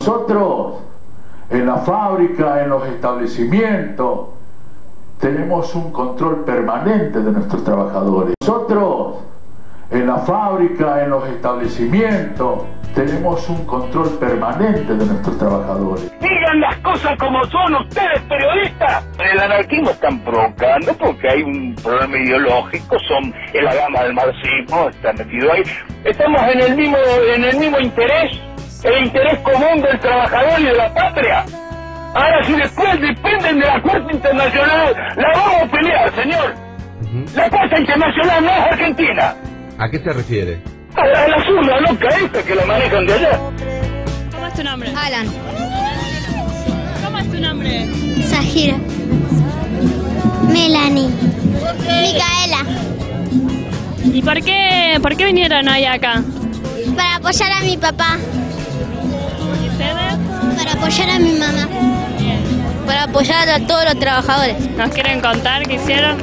Nosotros, en la fábrica, en los establecimientos, tenemos un control permanente de nuestros trabajadores. Nosotros, en la fábrica, en los establecimientos, tenemos un control permanente de nuestros trabajadores. Digan las cosas como son ustedes, periodistas. El anarquismo están provocando porque hay un problema ideológico, son en la gama del marxismo, está metido ahí. Estamos en el mismo interés, el interés común del trabajador y de la patria. Ahora, si después dependen de la Corte Internacional, la vamos a pelear, señor. La Corte Internacional no es Argentina. ¿A qué se refiere? A la zurda loca esta que la manejan de allá. ¿Cómo es tu nombre? Alan. ¿Cómo es tu nombre? Zahira. Melanie. Micaela. ¿Y por qué vinieron hoy acá? Para apoyar a mi papá. ¿Y ustedes? Para apoyar a mi mamá. Bien. Para apoyar a todos los trabajadores. ¿Nos quieren contar qué hicieron?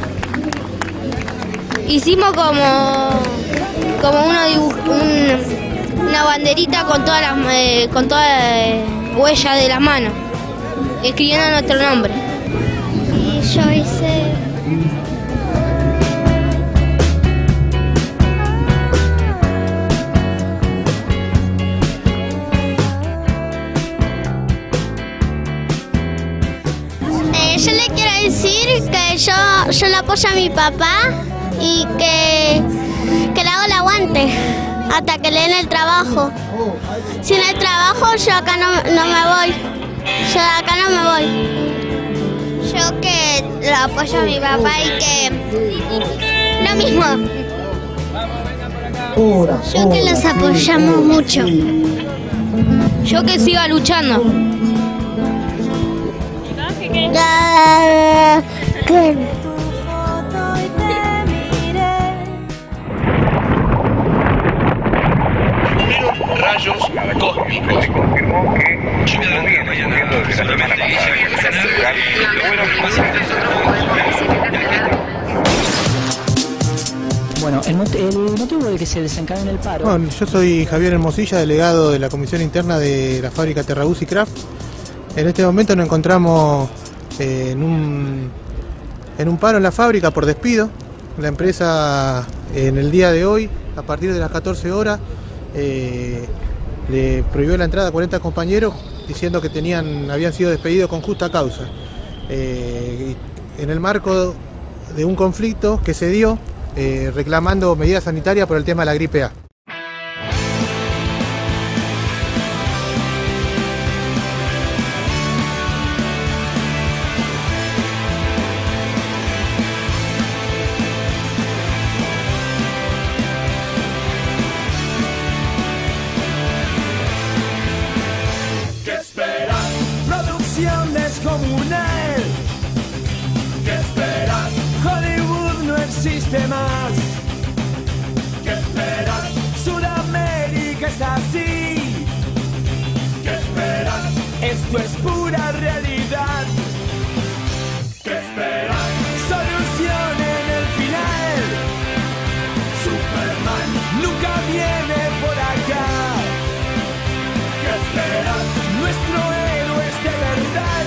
Hicimos como una banderita con todas las huellas de las manos, escribiendo nuestro nombre. Y yo hice... yo le quiero decir que yo le apoyo a mi papá y que le hago el aguante hasta que le den el trabajo. Sin el trabajo yo acá no me voy. Yo de acá no me voy. Yo que lo apoyo a mi papá y que lo mismo. Yo que los apoyamos mucho. Yo que siga luchando. Rayos cósmicos. Se confirmó que lluvia de la mañana desde la semana pasada. Bueno, el motivo de que se desencadene el paro... Bueno, yo soy Javier Hermosilla, delegado de la Comisión Interna de la fábrica Terraguzzi Craft. En este momento nos encontramos en un paro en la fábrica por despido. La empresa en el día de hoy, a partir de las 14 horas, le prohibió la entrada a 40 compañeros diciendo que habían sido despedidos con justa causa. En el marco de un conflicto que se dio reclamando medidas sanitarias por el tema de la gripe A. Descomunal. ¿Qué esperas? Hollywood no existe más. ¿Qué esperas? Sudamérica es así. ¿Qué esperas? Esto es pura realidad. ¿Qué esperas? Solución en el final. Superman nunca viene por acá. ¿Qué esperas? Nuestro héroe es de verdad.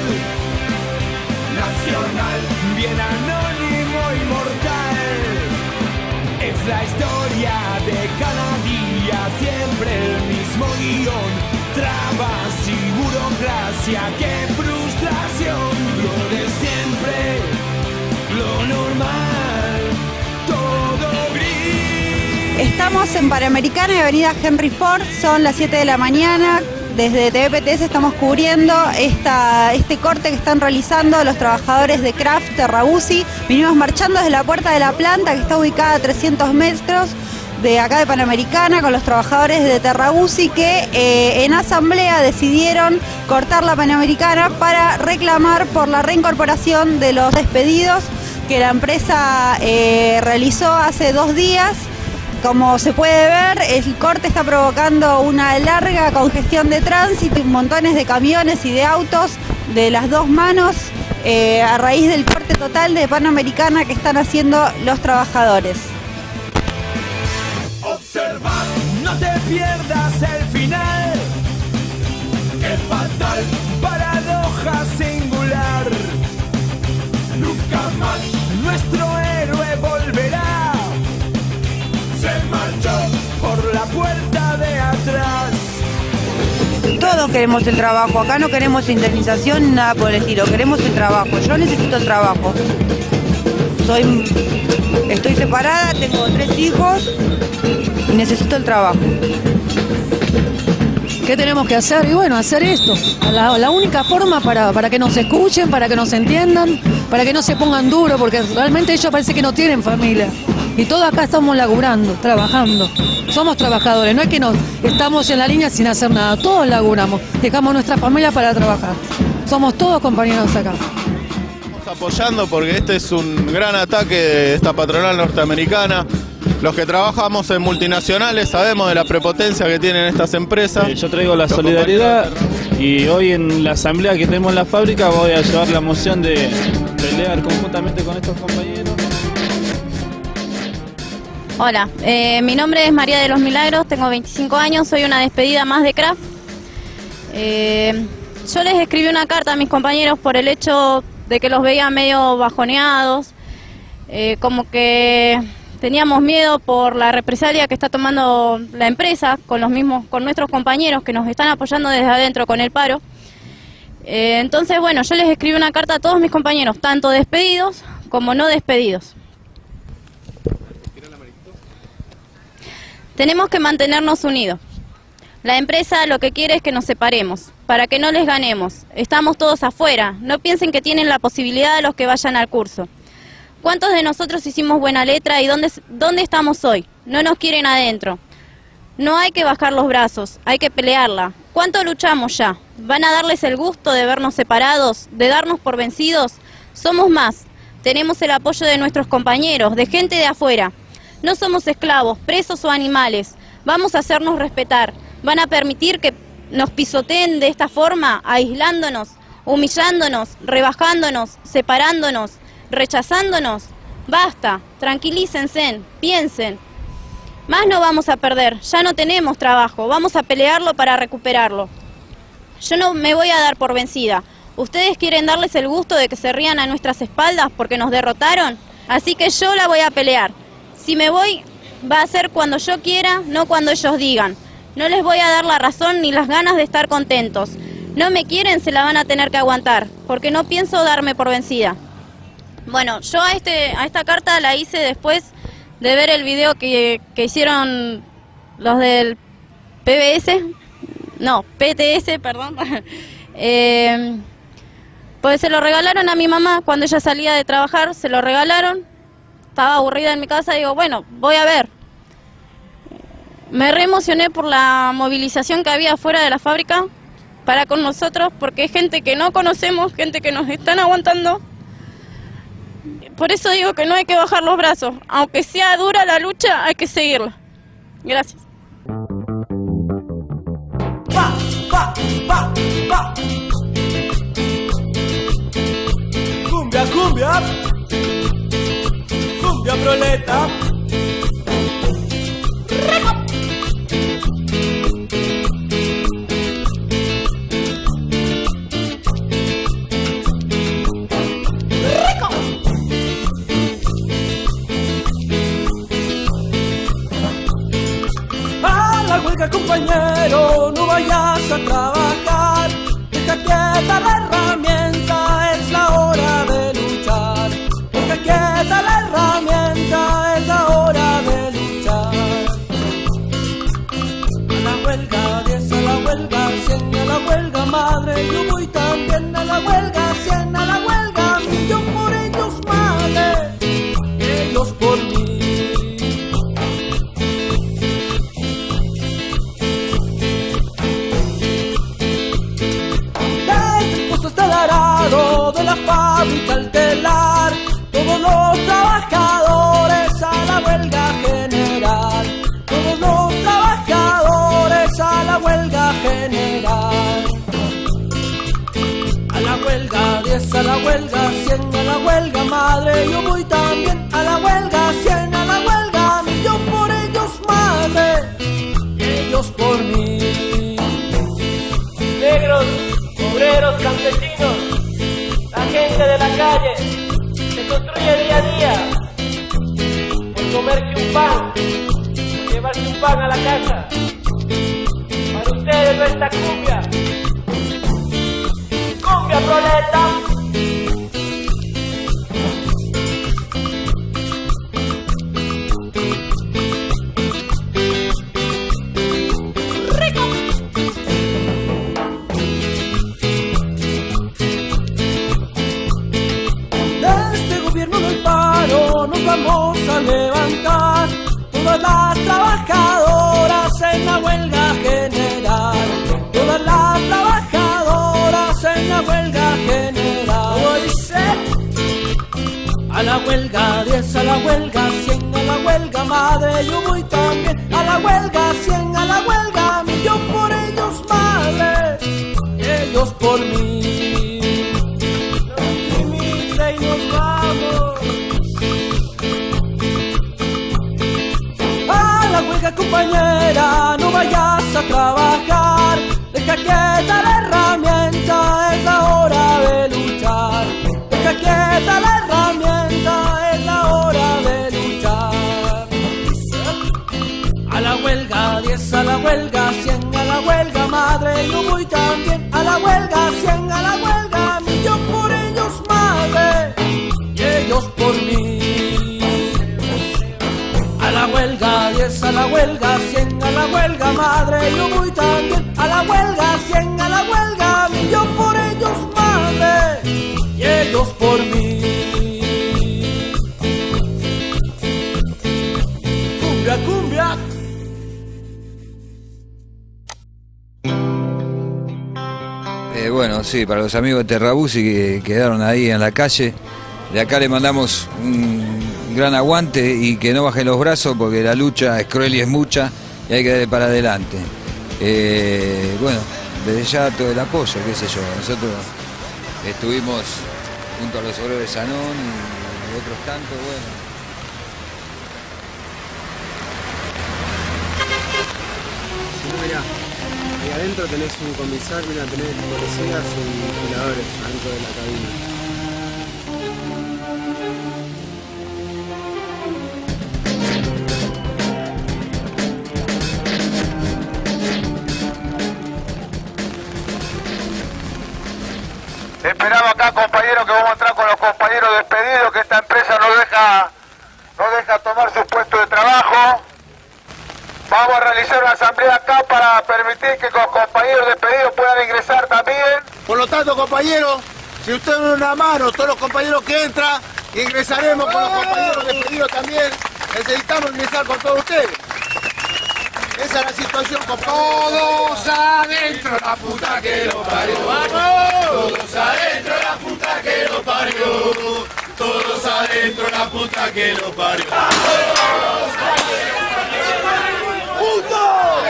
Nacional, bien anónimo, inmortal. Es la historia de cada día, siempre el mismo guión. Trabas y burocracia, qué frustración. Lo de siempre, lo normal, todo gris. Estamos en Panamericana y Avenida Henry Ford, son las 7 de la mañana. Desde TVPTS estamos cubriendo este corte que están realizando los trabajadores de Craft Terraguzzi. Vinimos marchando desde la puerta de la planta que está ubicada a 300 metros de acá de Panamericana con los trabajadores de Terraguzzi que en asamblea decidieron cortar la Panamericana para reclamar por la reincorporación de los despedidos que la empresa realizó hace 2 días. Como se puede ver, el corte está provocando una larga congestión de tránsito y montones de camiones y de autos de las dos manos a raíz del corte total de Panamericana que están haciendo los trabajadores. Observa, no te pierdas el final. puerta de atrás. Todos queremos el trabajo, acá no queremos indemnización, nada por el estilo, queremos el trabajo. Yo necesito el trabajo. Estoy separada, tengo 3 hijos y necesito el trabajo. ¿Qué tenemos que hacer? Y bueno, hacer esto. La única forma para que nos escuchen, para que nos entiendan, para que no se pongan duros, porque realmente ellos parece que no tienen familia. Y todos acá estamos laburando, trabajando. Somos trabajadores, no es que estamos en la línea sin hacer nada. Todos laburamos, dejamos nuestra familia para trabajar. Somos todos compañeros acá. Estamos apoyando porque este es un gran ataque de esta patronal norteamericana. Los que trabajamos en multinacionales sabemos de la prepotencia que tienen estas empresas. Yo traigo la solidaridad y hoy en la asamblea que tenemos en la fábrica voy a llevar la moción de pelear conjuntamente con estos compañeros. Hola, mi nombre es María de los Milagros, tengo 25 años, soy una despedida más de Kraft. Yo les escribí una carta a mis compañeros por el hecho de que los veía medio bajoneados, como que teníamos miedo por la represalia que está tomando la empresa con nuestros compañeros que nos están apoyando desde adentro con el paro. Entonces, bueno, yo les escribí una carta a todos mis compañeros, tanto despedidos como no despedidos. Tenemos que mantenernos unidos. La empresa lo que quiere es que nos separemos, para que no les ganemos. Estamos todos afuera, no piensen que tienen la posibilidad de los que vayan al curso. ¿Cuántos de nosotros hicimos buena letra y dónde estamos hoy? No nos quieren adentro. No hay que bajar los brazos, hay que pelearla. ¿Cuánto luchamos ya? ¿Van a darles el gusto de vernos separados, de darnos por vencidos? Somos más. Tenemos el apoyo de nuestros compañeros, de gente de afuera. No somos esclavos, presos o animales. Vamos a hacernos respetar. ¿Van a permitir que nos pisoteen de esta forma, aislándonos, humillándonos, rebajándonos, separándonos, rechazándonos? Basta, tranquilícense, piensen. Más no vamos a perder, ya no tenemos trabajo, vamos a pelearlo para recuperarlo. Yo no me voy a dar por vencida. ¿Ustedes quieren darles el gusto de que se rían a nuestras espaldas porque nos derrotaron? Así que yo la voy a pelear. Si me voy, va a ser cuando yo quiera, no cuando ellos digan. No les voy a dar la razón ni las ganas de estar contentos. No me quieren, se la van a tener que aguantar, porque no pienso darme por vencida. Bueno, yo a esta carta la hice después de ver el video que hicieron los del PTS, perdón. Pues se lo regalaron a mi mamá cuando ella salía de trabajar, se lo regalaron. Estaba aburrida en mi casa y digo, bueno, voy a ver. Me re emocioné por la movilización que había afuera de la fábrica para con nosotros, porque es gente que no conocemos, gente que nos están aguantando. Por eso digo que no hay que bajar los brazos. Aunque sea dura la lucha, hay que seguirla. Gracias. Pa, pa, pa, pa. Cumbia, cumbia. Cumbia proleta. Compañero, no vayas a trabajar, deja quieta la herramienta, es la hora de luchar. Deja quieta la herramienta, es la hora de luchar. A la huelga 10, a la huelga 100, a la huelga madre, yo voy también a la huelga 100, a la huelga 1000, yo por ellos madre, ellos por mí. De la fábrica al telar, todos los trabajadores a la huelga general, todos los trabajadores a la huelga general. A la huelga 10, a la huelga 100, a la huelga madre, yo voy también a la huelga 100, a la huelga 1000, yo por ellos madre, ellos por mí. Negros, obreros, campesinos, la gente de la calle se construye día a día por comerse un pan, por llevarse un pan a la casa. Para ustedes nuestra cumbia. Cumbia proleta. Vamos a levantar todas las trabajadoras en la huelga general, todas las trabajadoras en la huelga general. A la huelga 10, a la huelga 100, a la huelga madre, yo voy también. A la huelga 100, a la huelga 1000, yo por ellos madre, ellos por mí. Y nos vamos. Compañera, no vayas a trabajar, deja quieta la herramienta, es la hora de luchar. Deja quieta la herramienta, es la hora de luchar. A la huelga 10, a la huelga 100, a la huelga madre, yo voy también. A la huelga 100, a la huelga 1000, yo por ellos madre, y ellos por mí. A la huelga 10, a la huelga 100, a la huelga madre, yo voy también. A la huelga 100, a la huelga 1000, yo por ellos madre, y ellos por mí. Cumbia, cumbia. Bueno, sí, para los amigos de Terrabuzzi que quedaron ahí en la calle, de acá le mandamos un gran aguante y que no bajen los brazos porque la lucha es cruel y es mucha y hay que darle para adelante. Bueno, desde ya todo el apoyo, qué sé yo. Nosotros estuvimos junto a los obreros de Sanón y otros tantos, bueno. Mirá, ahí adentro tenés un comisario, mirá, tenés policías y vigiladores adentro de la cabina. Esperamos acá, compañeros, que vamos a entrar con los compañeros despedidos, que esta empresa no deja tomar su puesto de trabajo. Vamos a realizar una asamblea acá para permitir que los compañeros despedidos puedan ingresar también. Por lo tanto, compañeros, si ustedes dan una mano, todos los compañeros que entran, ingresaremos con los compañeros despedidos también. Necesitamos ingresar con todos ustedes. Esa es la situación, todos adentro, la puta que lo parió. ¡Vamos! Todos adentro, la puta que lo parió. Todos adentro, la puta que lo parió. ¡Puto!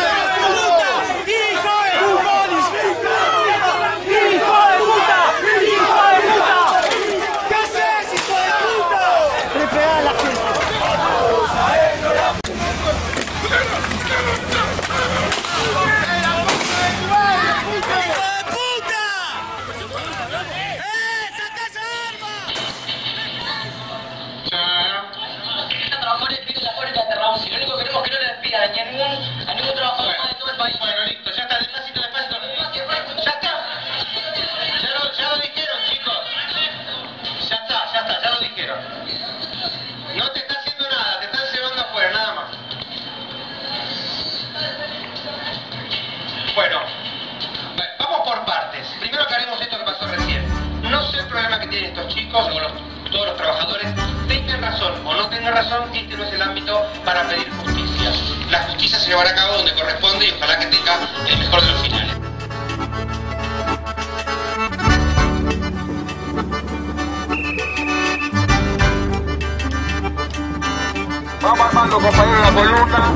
A ningún trabajador más de todo el país. Bueno, listo, ya está, despacito, despacito. Ya está. Ya lo dijeron, chicos. Ya está, ya lo dijeron. No te está haciendo nada, te están llevando afuera, nada más. Bueno, vamos por partes. Primero aclaremos esto que pasó recién. No sé el problema que tienen estos chicos o todos los trabajadores. Tengan razón o no tengan razón, este no es el ámbito para pedir justicia. La justicia se llevará a cabo donde corresponde y ojalá que tenga el mejor de los finales. Vamos armando, compañeros, la columna.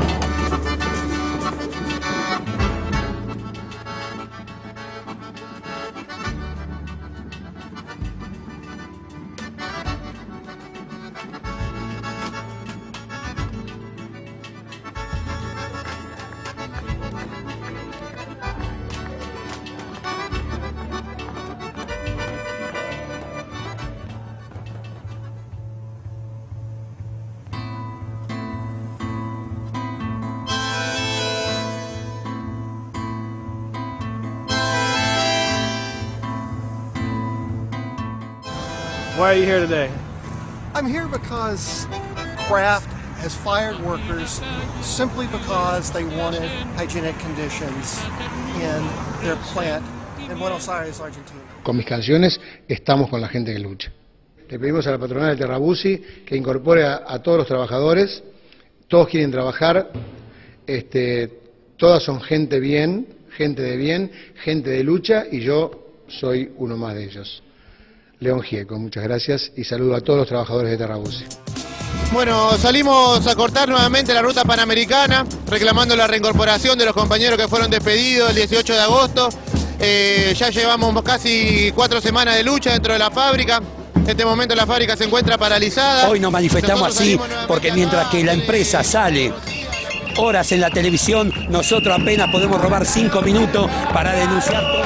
Why are you here today? I'm here because Kraft has fired workers simply because they wanted hygienic conditions in their plant in Buenos Aires, Argentina. Con mis canciones estamos con la gente que lucha. Le pedimos a la patronal de Terrabuzzi que incorpore a todos los trabajadores. Todos quieren trabajar, todas son gente bien, gente de bien, gente de lucha, y yo soy uno más de ellos. León Gieco, muchas gracias y saludo a todos los trabajadores de Terrabuzzi. Bueno, salimos a cortar nuevamente la ruta panamericana, reclamando la reincorporación de los compañeros que fueron despedidos el 18 de agosto. Ya llevamos casi 4 semanas de lucha dentro de la fábrica. En este momento la fábrica se encuentra paralizada. Hoy nos manifestamos así porque mientras que la empresa sale horas en la televisión, nosotros apenas podemos robar 5 minutos para denunciar todo.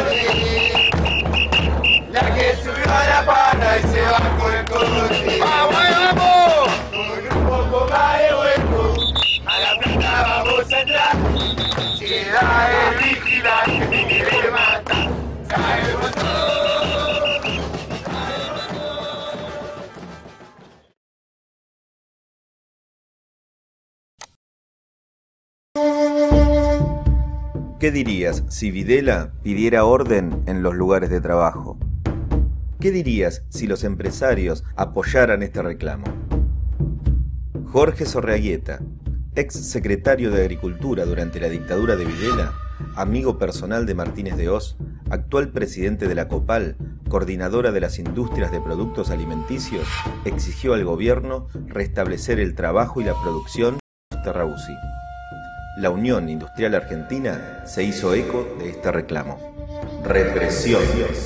La que subió a la pana y se bajó el coche. ¡Vamos, vamos! Con un poco más de hueco, a la planta vamos a entrar. Queda el vigilante y le mata. Caemos todos. ¿Qué dirías si Videla pidiera orden en los lugares de trabajo? ¿Qué dirías si los empresarios apoyaran este reclamo? Jorge Sorreaguieta, ex secretario de Agricultura durante la dictadura de Videla, amigo personal de Martínez de Hoz, actual presidente de la COPAL, coordinadora de las industrias de productos alimenticios, exigió al gobierno restablecer el trabajo y la producción de Terrabuzzi. La Unión Industrial Argentina se hizo eco de este reclamo. Represión.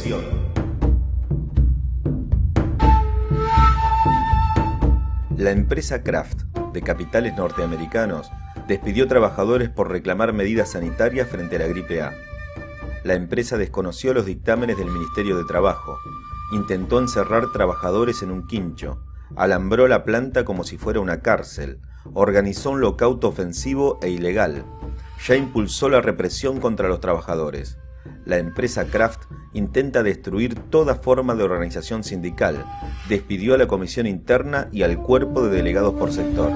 La empresa Kraft, de capitales norteamericanos, despidió trabajadores por reclamar medidas sanitarias frente a la gripe A. La empresa desconoció los dictámenes del Ministerio de Trabajo, intentó encerrar trabajadores en un quincho, alambró la planta como si fuera una cárcel, organizó un lockout ofensivo e ilegal, ya impulsó la represión contra los trabajadores. La empresa Kraft intenta destruir toda forma de organización sindical, despidió a la comisión interna y al cuerpo de delegados por sector.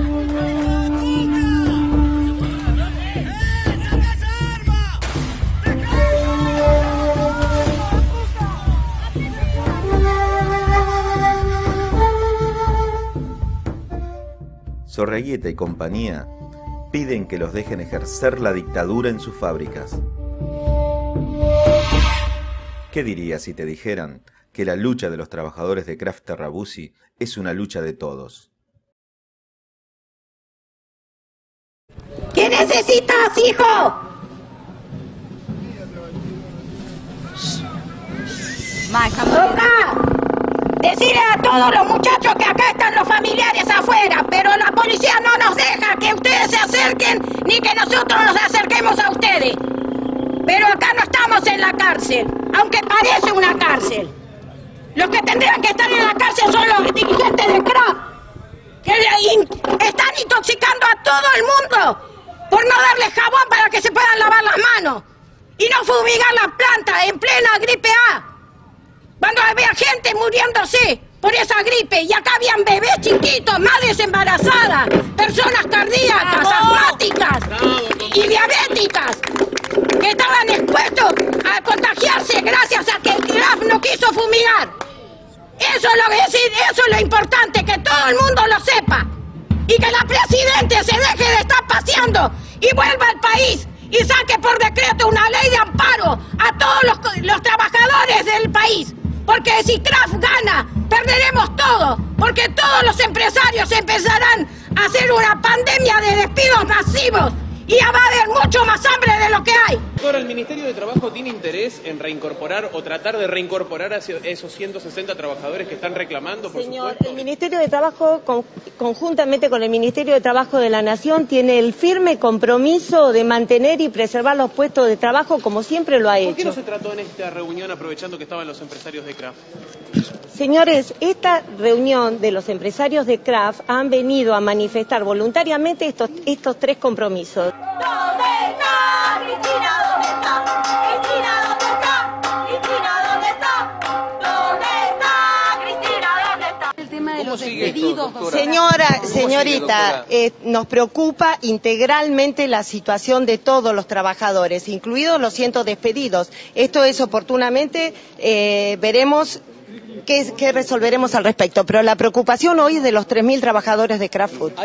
Sorreaguieta y compañía piden que los dejen ejercer la dictadura en sus fábricas. ¿Qué dirías si te dijeran que la lucha de los trabajadores de Kraft Terrabuzzi es una lucha de todos? ¿Qué necesitas, hijo? ¡Toca! Decirle a todos los muchachos que acá están los familiares afuera, pero la policía no nos deja que ustedes se acerquen ni que nosotros nos acerquemos a ustedes. Pero acá no estamos en la cárcel, aunque parece una cárcel. Los que tendrían que estar en la cárcel son los dirigentes de Kraft, que están intoxicando a todo el mundo por no darles jabón para que se puedan lavar las manos y no fumigar la planta en plena gripe A. Cuando había gente muriéndose por esa gripe, y acá habían bebés chiquitos, madres embarazadas, personas cardíacas, asmáticas y diabéticas, que estaban expuestos a contagiarse gracias a que Kraft no quiso fumigar. Eso es lo importante, que todo el mundo lo sepa. Y que la Presidenta se deje de estar paseando y vuelva al país y saque por decreto una ley de amparo a todos los trabajadores del país. Porque si Kraft gana, perderemos todo, porque todos los empresarios empezarán a hacer una pandemia de despidos masivos y va a haber mucho más hambre de lo que hay. Doctora, ¿el Ministerio de Trabajo tiene interés en reincorporar o tratar de reincorporar a esos 160 trabajadores que están reclamando, por supuesto? El Ministerio de Trabajo, conjuntamente con el Ministerio de Trabajo de la Nación, tiene el firme compromiso de mantener y preservar los puestos de trabajo como siempre lo ha hecho. ¿Por qué no se trató en esta reunión, aprovechando que estaban los empresarios de Kraft? Señores, esta reunión de los empresarios de Kraft han venido a manifestar voluntariamente estos 3 compromisos. ¿Dónde está Cristina? ¿Dónde está? Cristina, ¿dónde está? Cristina, ¿dónde está? ¿Dónde está Cristina? Señorita, nos preocupa integralmente la situación de todos los trabajadores, incluidos los cientos despedidos. Esto es oportunamente, veremos qué resolveremos al respecto, pero la preocupación hoy es de los 3.000 trabajadores de Kraft Food.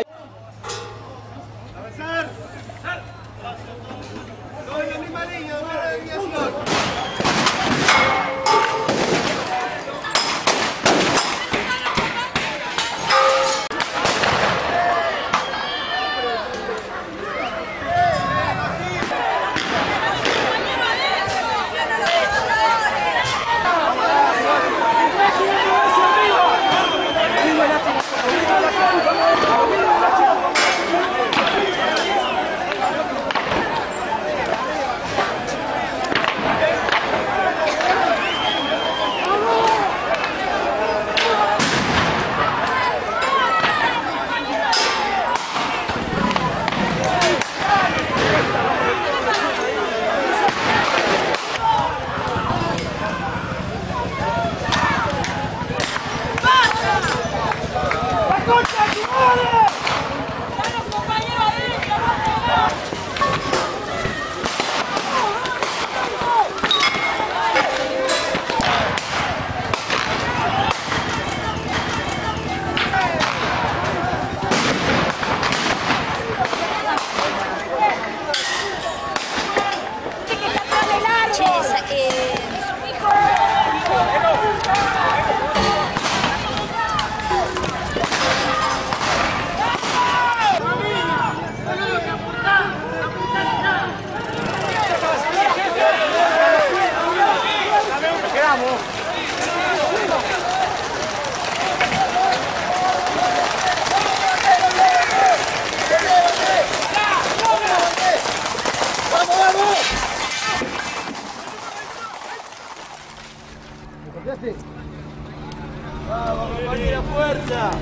¡Vamos, compañera, fuerza!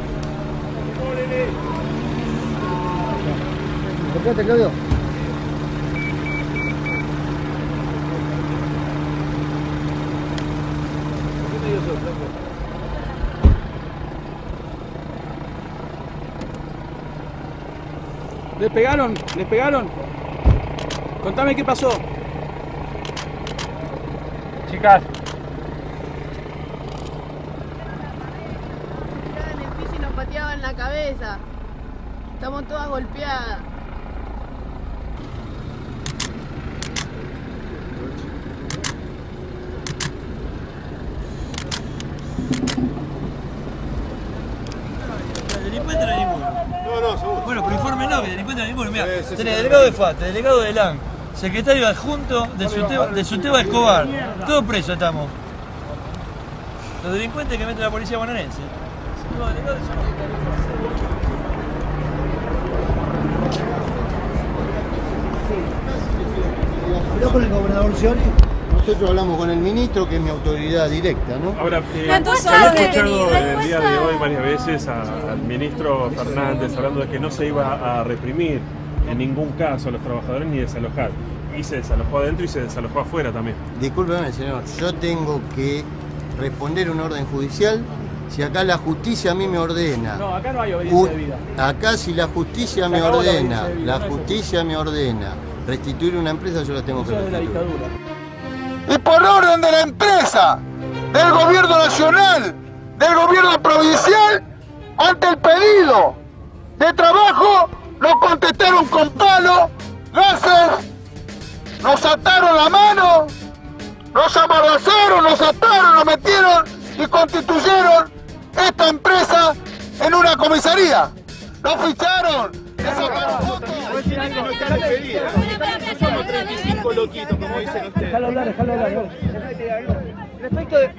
¿Escuchaste, Claudio? ¿Les pegaron? ¿Les pegaron? Contame qué pasó. Chicas. En el piso y nos pateaban la cabeza. Estamos todas golpeadas. Delincuente no hay ninguno. No, seguro. Bueno, pero infórmenos que delincuente no hay ninguno. Mirá, tenés delegado de FAT, delegado de LAN, secretario adjunto de Suteba Escobar. Todos presos estamos. Los delincuentes que mete la policía bonaerense. Los delegados ¿Habló con el gobernador Scioli? Nosotros hablamos con el ministro, que es mi autoridad directa, ¿no? Ahora, he escuchado el día de hoy varias veces al ministro Fernández hablando de que no se iba a reprimir en ningún caso a los trabajadores ni desalojar. Y se desalojó adentro y se desalojó afuera también. Discúlpeme, señor, yo tengo que responder una orden judicial si acá la justicia a mí me ordena. No, acá no hay obediencia de vida. Acá si la justicia me ordena, restituir una empresa, yo la tengo que restituir. Y por orden de la empresa, del gobierno nacional, del gobierno provincial, ante el pedido de trabajo, nos contestaron con palo, láser, nos ataron la mano, nos amarrazaron, nos ataron, nos metieron y constituyeron esta empresa en una comisaría. Nos ficharon, le sacaron fotos. Somos 35 loquitos, como dicen ustedes. Déjalo hablar. Respecto de...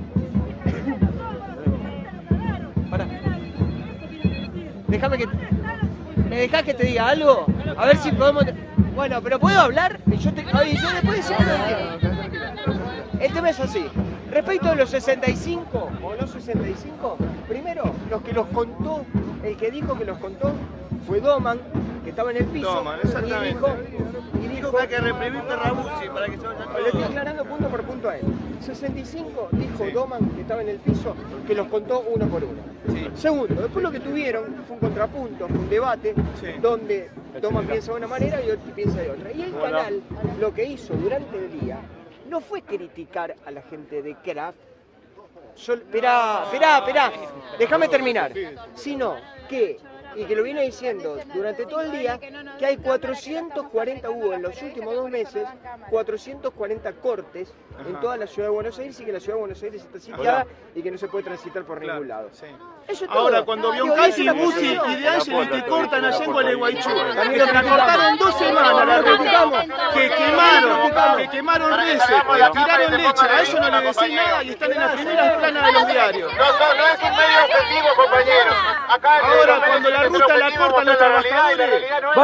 Pará. Déjame que... ¿Me dejás que te diga algo? A ver si podemos... Bueno, pero ¿puedo hablar? Yo después de el tema es así. Respecto de los 65 o no 65, primero, los que los contó, el que dijo que los contó, fue Doman, que estaba en el piso, Doman, y dijo que hay que reprimir Terrabuzzi para que se vayan todos. Le estoy aclarando punto por punto a él. 65 dijo Doman, que estaba en el piso, que los contó uno por uno. Segundo, después lo que tuvieron fue un contrapunto, fue un debate, donde Doman piensa de una manera y otro piensa de otra. Y el canal lo que hizo durante el día no fue criticar a la gente de Kraft, esperá, déjame terminar, sino que, y que lo viene diciendo durante todo el día, que hay 440, hubo en los últimos 2 meses, 440 cortes en toda la ciudad de Buenos Aires, y que la ciudad de Buenos Aires está sitiada y que no se puede transitar por ningún lado. Eso es todo. Ahora, cuando Bioncati, Bussi y De Angeli te cortan allá en Gualeguaychú, que te la cortaron 2 semanas, la criticamos, que quemaron reses, que tiraron leche, a eso no le decís nada y están en las primeras planas de los diarios. No es un medio objetivo, compañeros. Ahora, cuando la ruta la cortan los trabajadores,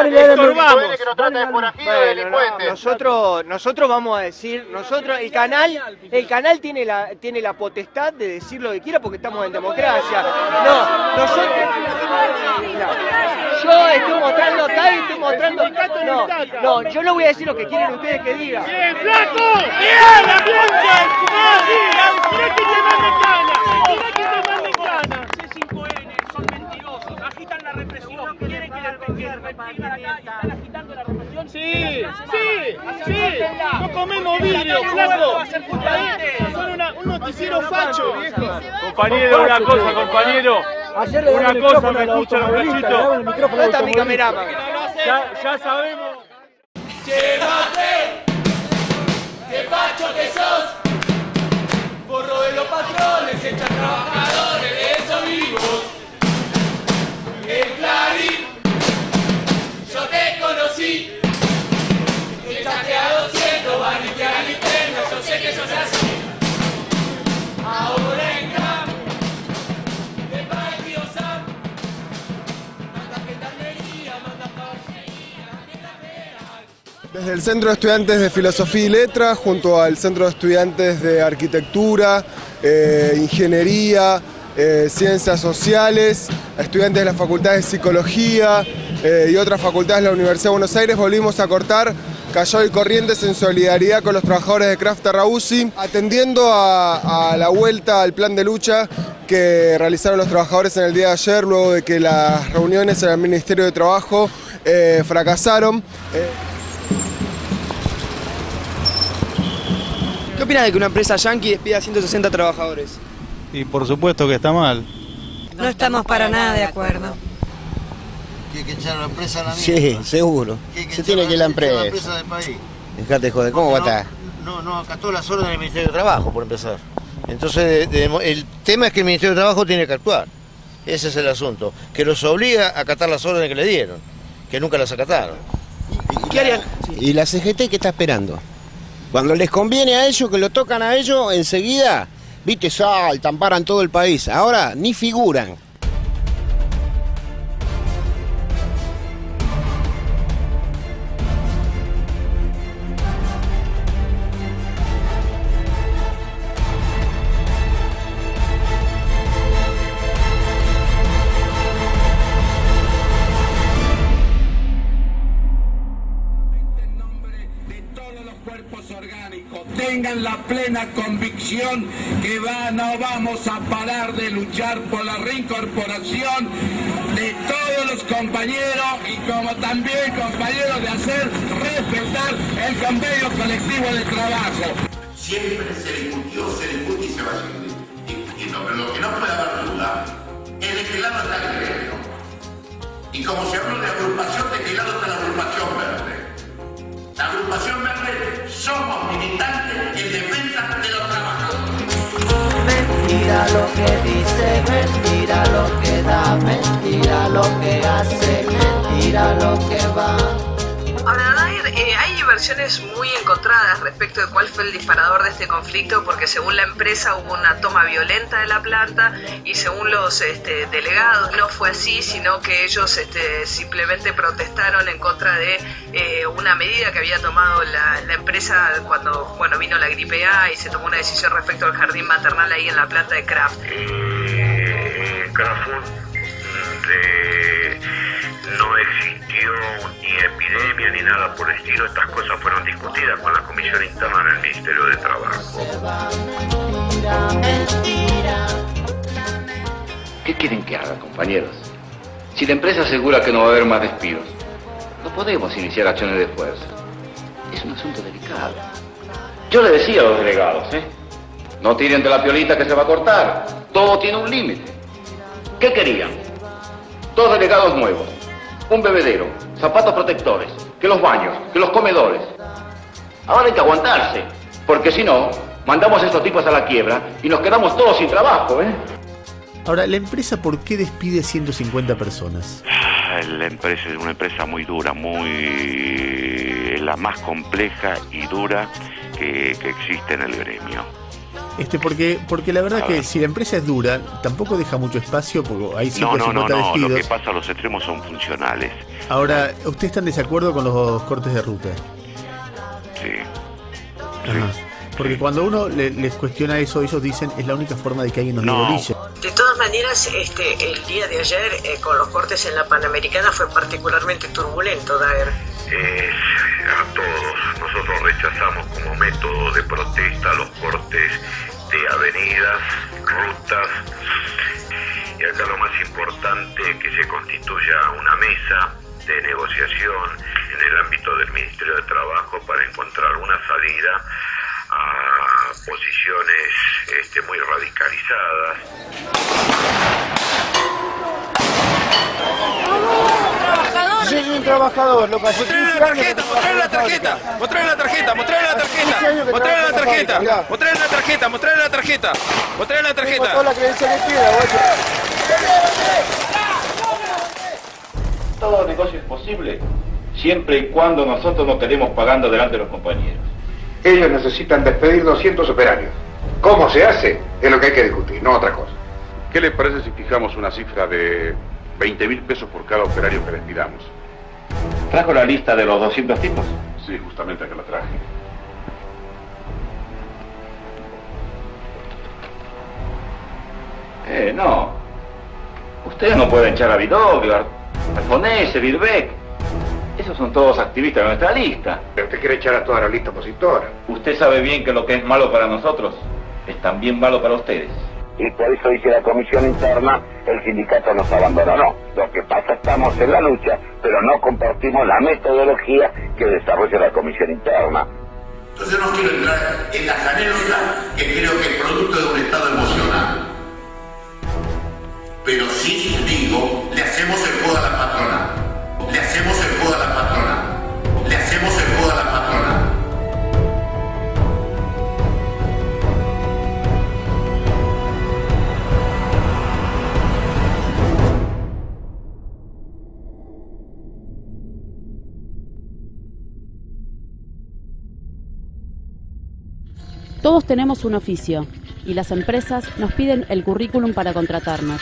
nosotros vamos a decir, el canal tiene la potestad de decir lo que quiera porque estamos en democracia. Yo estoy mostrando acá y estoy mostrando. Yo no voy a decir lo que quieren ustedes que digan. ¡Bien, flaco! ¡Bien, la concha! ¡Mirá que te manden cana! ¡Mirá que te manden cana! C5N son mentirosos, agitan la represión, quieren que repriman acá y están agitando la represión. Sí. No comemos vidrio, flaco. Son un noticiero facho, viejo. Compañero, una cosa, compañero. Una cosa, me escuchan un cachito. ¿Dónde está mi cameraman? Ya sabemos. Llévate, qué facho que sos. Forro de los patrones, echan trabajadores de esos vivos. El Clarín, yo te conocí. Echaste a 200, vaniste a Nintendo, yo sé que sos así. Ahora en Gram, de Patio Sam, manda gendarmería, manda caballería, Desde el Centro de Estudiantes de Filosofía y Letras, junto al Centro de Estudiantes de Arquitectura, Ingeniería, Ciencias Sociales, estudiantes de la Facultad de Psicología y otras facultades de la Universidad de Buenos Aires, volvimos a cortar Callao y Corrientes en solidaridad con los trabajadores de Kraft Terrabuzzi, atendiendo a la vuelta al plan de lucha que realizaron los trabajadores en el día de ayer, luego de que las reuniones en el Ministerio de Trabajo fracasaron. ¿Qué opinas de que una empresa yanqui despida a 160 trabajadores? Y por supuesto que está mal. No estamos para nada de acuerdo. ¿Tiene que echar la empresa a la mierda? Sí, seguro. Se tiene que ir la empresa. Del país. Dejate joder, ¿cómo va a estar? No acató las órdenes del Ministerio de Trabajo, por empezar. Entonces, el tema es que el Ministerio de Trabajo tiene que actuar. Ese es el asunto. Que los obliga a acatar las órdenes que le dieron, que nunca las acataron. ¿Qué harían? ¿Y la CGT qué está esperando? Cuando les conviene a ellos, que lo tocan a ellos, enseguida, viste, saltan, paran todo el país. Ahora ni figuran. Tengan la plena convicción que no vamos a parar de luchar por la reincorporación de todos los compañeros y como también compañeros de hacer respetar el convenio colectivo de trabajo. Siempre se discutió, se discute y se va a seguir discutiendo, pero lo que no puede haber duda es de qué lado está el gremio. Y como se habla de agrupación, de qué lado está la agrupación verde. La agrupación verde somos militantes en defensa de los trabajadores. Mentira lo que dice, mentira lo que da, mentira lo que hace, mentira lo que va. Ahora, Nair, hay versiones muy encontradas respecto de cuál fue el disparador de este conflicto, porque según la empresa hubo una toma violenta de la planta y según los delegados no fue así, sino que ellos simplemente protestaron en contra de una medida que había tomado la empresa cuando vino la gripe A y se tomó una decisión respecto al jardín maternal ahí en la planta de Kraft. Carrefour no existió ni epidemia ni nada por el estilo. Estas cosas fueron discutidas con la Comisión Interna en el Ministerio de Trabajo. ¿Qué quieren que haga, compañeros? Si la empresa asegura que no va a haber más despidos, no podemos iniciar acciones de fuerza. Es un asunto delicado. Yo le decía a los delegados, no tiren de la piolita que se va a cortar. Todo tiene un límite. ¿Qué querían? 2 delegados nuevos, un bebedero, zapatos protectores, que los baños, que los comedores. Ahora hay que aguantarse, porque si no, mandamos a estos tipos a la quiebra y nos quedamos todos sin trabajo, Ahora, ¿la empresa por qué despide 150 personas? La empresa es una empresa muy dura, la más compleja y dura que existe en el gremio. Porque la verdad que si la empresa es dura, tampoco deja mucho espacio, porque hay 150 despidos. Lo que pasa, los extremos son funcionales. Ahora, ¿usted está en desacuerdo con los cortes de ruta? Sí. Ajá. Porque cuando uno les cuestiona eso, ellos dicen es la única forma de que alguien nos valorice. De todas maneras, el día de ayer, con los cortes en la Panamericana, fue particularmente turbulento, Daer. A todos. Nosotros rechazamos como método de protesta los cortes de avenidas, rutas. Y acá lo más importante es que se constituya una mesa de negociación en el ámbito del Ministerio de Trabajo para encontrar una salida a posiciones muy radicalizadas. Yo soy un trabajador, loco. Mostrarle la tarjeta, mostrarle la tarjeta, mostrarle la tarjeta, mostrarle la tarjeta, mostrarle la tarjeta, mostrarle la tarjeta, mostrarle la tarjeta, mostrarle la tarjeta. Toda la credencial que quiera, guacho. Todo negocio es posible, siempre y cuando nosotros no quedemos pagando delante de los compañeros. Ellos necesitan despedir 200 operarios. ¿Cómo se hace? Es lo que hay que discutir, no otra cosa. ¿Qué les parece si fijamos una cifra de 20.000 pesos por cada operario que despidamos? ¿Trajo la lista de los 200 tipos? Sí, justamente acá la traje. No. Ustedes no pueden echar a Vidoglar, Alfonese, Birbeck. Esos son todos activistas de nuestra lista. Pero usted quiere echar a toda la lista opositora. Usted sabe bien que lo que es malo para nosotros es también malo para ustedes. Y por eso dice la comisión interna, el sindicato nos abandonó. No, lo que pasa, estamos en la lucha, pero no compartimos la metodología que desarrolla la comisión interna. Entonces no quiero entrar en la anécdota que creo que es producto de un estado emocional. Pero sí digo, le hacemos el juego a la patrona. Le hacemos el juego a la patrona. Le hacemos el juego a la patrona. Todos tenemos un oficio y las empresas nos piden el currículum para contratarnos.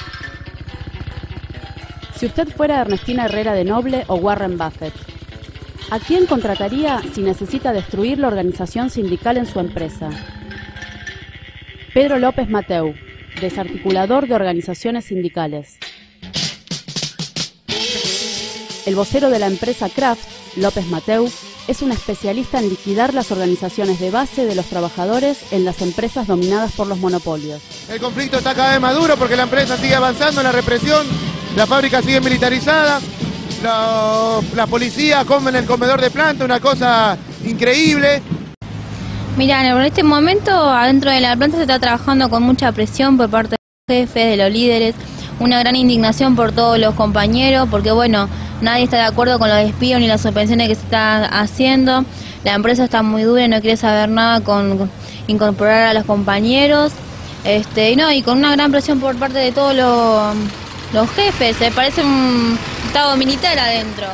Si usted fuera Ernestina Herrera de Noble o Warren Buffett, ¿a quién contrataría si necesita destruir la organización sindical en su empresa? Pedro López Mateu, desarticulador de organizaciones sindicales. El vocero de la empresa Kraft, López Mateu, es un especialista en liquidar las organizaciones de base de los trabajadores en las empresas dominadas por los monopolios. El conflicto está cada vez más duro porque la empresa sigue avanzando en la represión, la fábrica sigue militarizada, la policía come en el comedor de planta, una cosa increíble. Mirá, en este momento adentro de la planta se está trabajando con mucha presión por parte de los jefes, de los líderes, una gran indignación por todos los compañeros, porque bueno, nadie está de acuerdo con los despidos ni las suspensiones que se están haciendo. La empresa está muy dura y no quiere saber nada con incorporar a los compañeros. Y con una gran presión por parte de todos los jefes. Parece un estado militar adentro.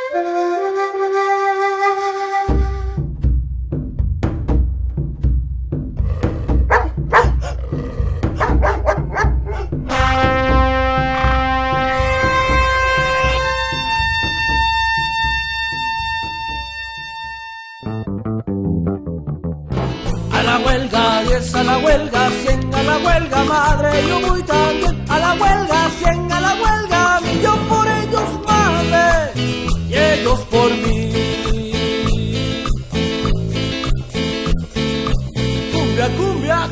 A la huelga 10, a la huelga 100, a la huelga madre, yo voy también. A la huelga 100, a la huelga 1.000.000 por ellos madre y ellos por mí. Cumbia, cumbia.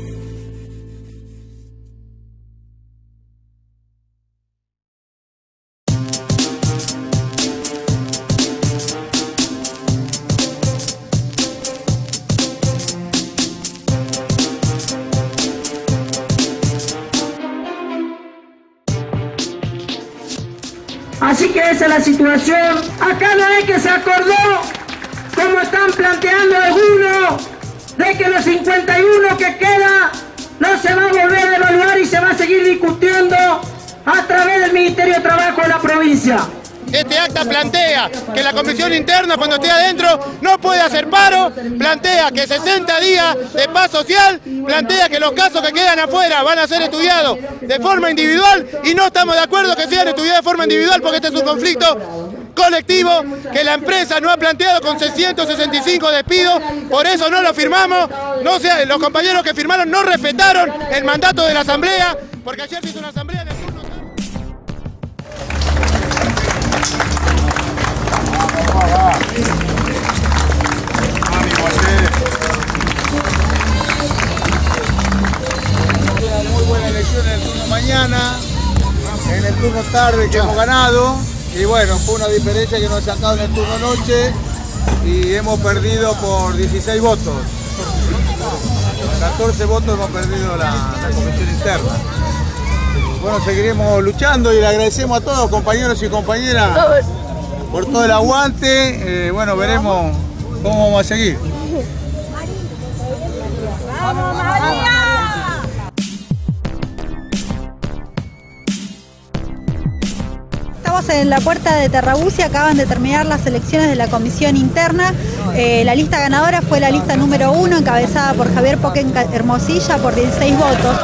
Así que esa es la situación. Acá no es que se acordó, como están planteando algunos, de que los 51 que queda no se va a volver a evaluar y se va a seguir discutiendo a través del Ministerio de Trabajo de la provincia. Este acta plantea que la comisión interna, cuando esté adentro, no puede hacer paro, plantea que 60 días de paz social, plantea que los casos que quedan afuera van a ser estudiados de forma individual y no estamos de acuerdo que sean estudiados de forma individual porque este es un conflicto colectivo que la empresa no ha planteado con 665 despidos, por eso no lo firmamos, los compañeros que firmaron no respetaron el mandato de la asamblea, porque ayer se hizo una asamblea de turno. Una muy buena elección en el turno mañana, en el turno tarde que hemos ganado, y bueno, fue una diferencia que nos ha sacado en el turno noche y hemos perdido por 16 votos. 14 votos hemos perdido la comisión interna. Bueno, seguiremos luchando y le agradecemos a todos, compañeros y compañeras, por todo el aguante. Bueno, veremos cómo vamos a seguir. ¡Vamos, María! Estamos en la puerta de Terrabuzzi, acaban de terminar las elecciones de la comisión interna. La lista ganadora fue la lista número 1, encabezada por Javier Poquen Hermosilla por 16 votos.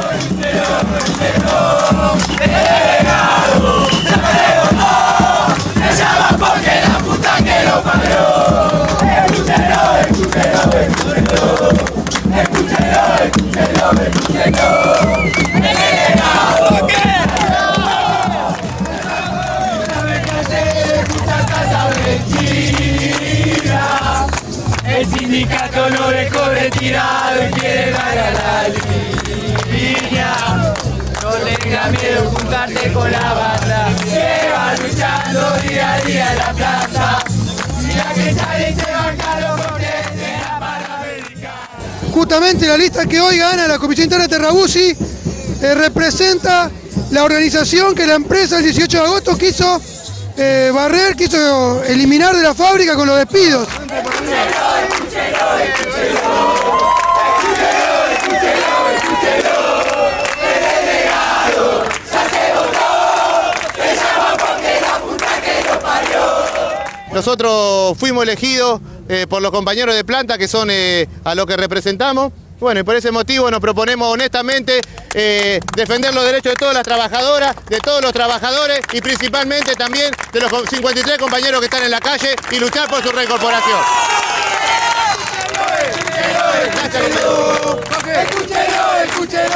El sindicato no dejó retirado y quiere dar a la línea. No tenga miedo juntarte con la banda, lleva luchando día a día en la plaza. Si la que sale se baja los cortes de la Panamericana. Justamente la lista que hoy gana la comisión interna de Terrabuzzi representa la organización que la empresa el 18 de agosto quiso barrer, quiso eliminar de la fábrica con los despidos. Nosotros fuimos elegidos por los compañeros de planta que son a los que representamos. Bueno, y por ese motivo nos proponemos honestamente defender los derechos de todas las trabajadoras, de todos los trabajadores y principalmente también de los 53 compañeros que están en la calle y luchar por su reincorporación. Escúchelo, escúchelo.